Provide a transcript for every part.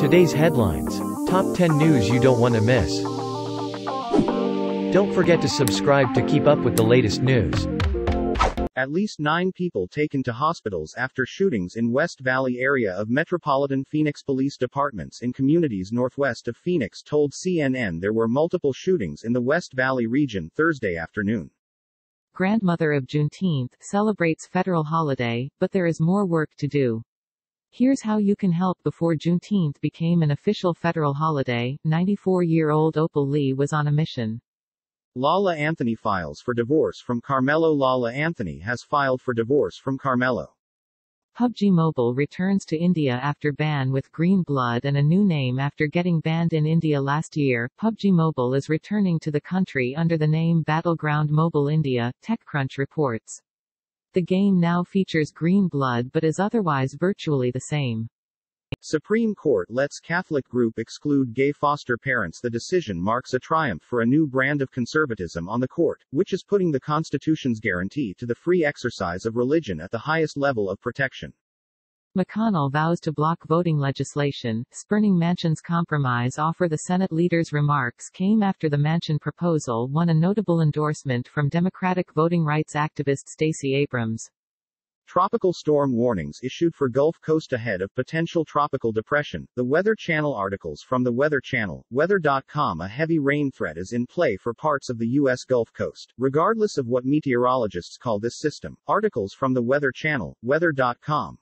Today's headlines. Top 10 news you don't want to miss. Don't forget to subscribe to keep up with the latest news. At least 9 people taken to hospitals after shootings in West Valley area of Metropolitan Phoenix Police Departments in communities northwest of Phoenix told CNN there were multiple shootings in the West Valley region Thursday afternoon. Grandmother of Juneteenth celebrates federal holiday, but there is more work to do. Here's how you can help before Juneteenth became an official federal holiday. 94-year-old Opal Lee was on a mission. Lala Anthony files for divorce from Carmelo. Lala Anthony has filed for divorce from Carmelo. Pubg Mobile returns to India after ban with green blood and a new name after getting banned in India last year. Pubg Mobile is returning to the country under the name Battleground Mobile India, TechCrunch reports. The game now features green blood but is otherwise virtually the same. Supreme Court lets Catholic group exclude gay foster parents. The decision marks a triumph for a new brand of conservatism on the court, which is putting the Constitution's guarantee to the free exercise of religion at the highest level of protection. McConnell vows to block voting legislation, spurning Manchin's compromise offer. The Senate leader's remarks came after the Manchin proposal won a notable endorsement from Democratic voting rights activist Stacey Abrams. Tropical storm warnings issued for Gulf Coast ahead of potential tropical depression. The Weather Channel articles from the Weather Channel, weather.com. A heavy rain threat is in play for parts of the U.S. Gulf Coast, regardless of what meteorologists call this system. Articles from the Weather Channel, weather.com.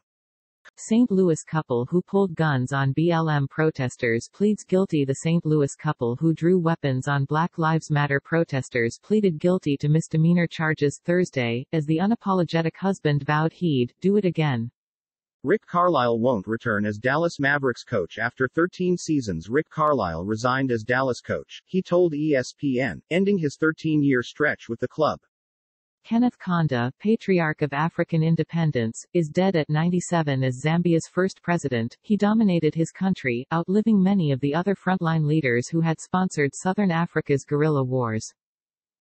St. Louis couple who pulled guns on BLM protesters pleads guilty. The St. Louis couple who drew weapons on Black Lives Matter protesters pleaded guilty to misdemeanor charges Thursday, as the unapologetic husband vowed he'd do it again. Rick Carlisle won't return as Dallas Mavericks coach after 13 seasons. Rick Carlisle resigned as Dallas coach, he told ESPN, ending his 13-year stretch with the club. Kenneth Kaunda, Patriarch of African Independence, is dead at 97 as Zambia's first president. He dominated his country, outliving many of the other frontline leaders who had sponsored Southern Africa's guerrilla wars.